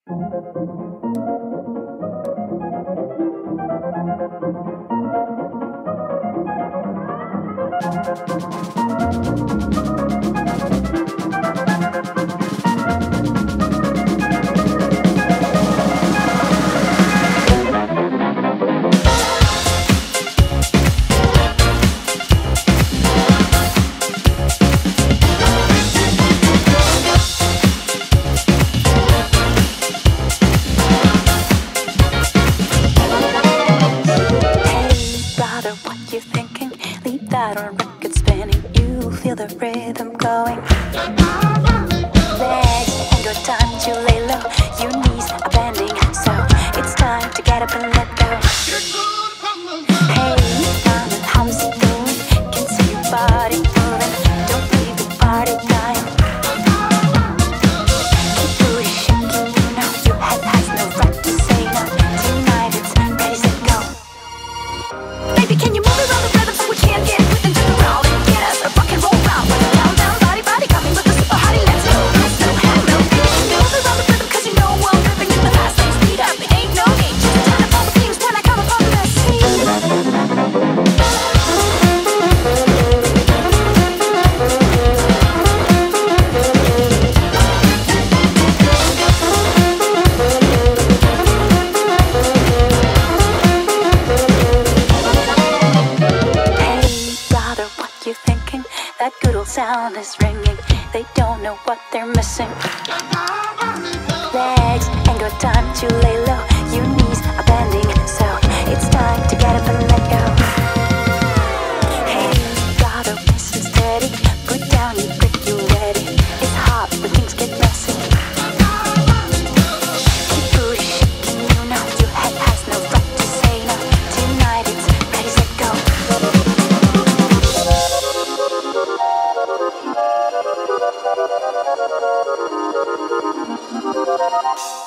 That on record spinning, you feel the rhythm going. Legs ain't got time to lay low, your knees are bending, so it's time to get up and let go. Hey, mama, how's it going? Can see your body moving, don't leave the party dying. Keep booty shaking, you know your head has no right to say no. Tonight it's ready, set, go. Baby, can you move around the rhythm so we can't get that good old sound is ringing. They don't know what they're missing. Legs ain't got time to lay low, your knees are bending, so it's time to get up and let go. Hey, gotta listen steady, put down your grip, you ready. It's hot when things get messy. Keep booty shaking, you know your head has no right to say no. Tonight it's ready, set, go. Thank you.